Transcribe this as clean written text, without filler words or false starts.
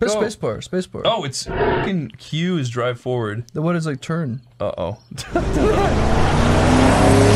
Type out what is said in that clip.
Press go. spacebar, spacebar. Oh, it's fucking Q is drive forward. Then what is like turn? Uh-oh.